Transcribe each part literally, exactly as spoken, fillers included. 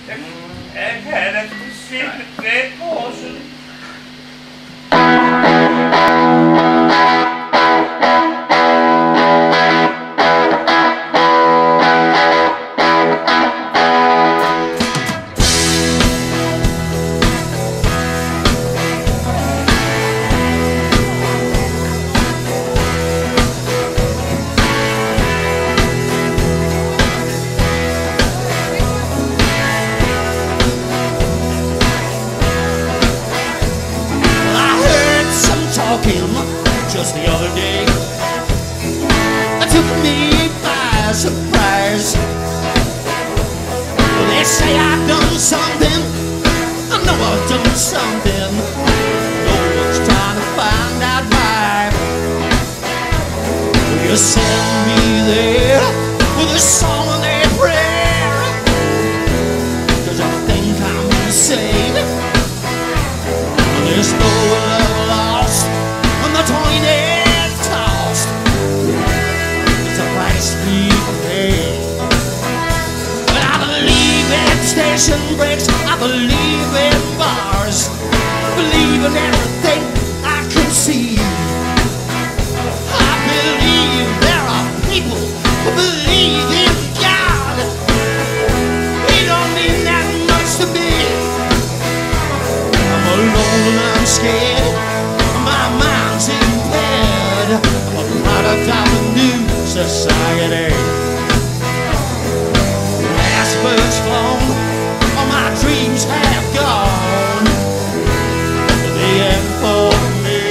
Jeg kan da specielt væk også. Just the other day, it took me by surprise. They say I've done something, I know I've done something. No one's trying to find out why. You send me there with a song and a prayer, 'cause I think I'm insane. There's no love lost when the coin is tossed. It's a price we pay. But I believe in station breaks, I believe in bars, believe in everything I can see. I believe there are people who believe in God. He don't mean that much to me. I'm alone and I'm scared, my mind's impaired. I'm a product of a new society. Last bird's flown, all my dreams have gone. The end for me.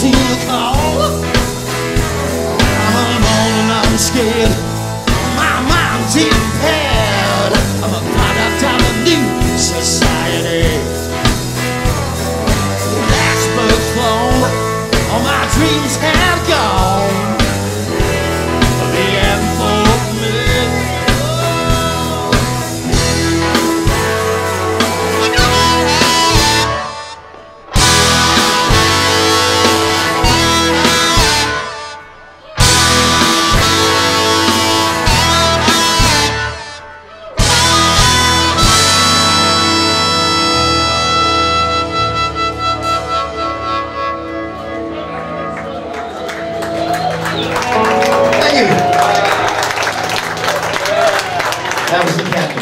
to the call. I'm alone and I'm scared. My mind's impaired. I'm a product of a new society. Last bird flown, all my dreams have gone. The end for me. That was the captain.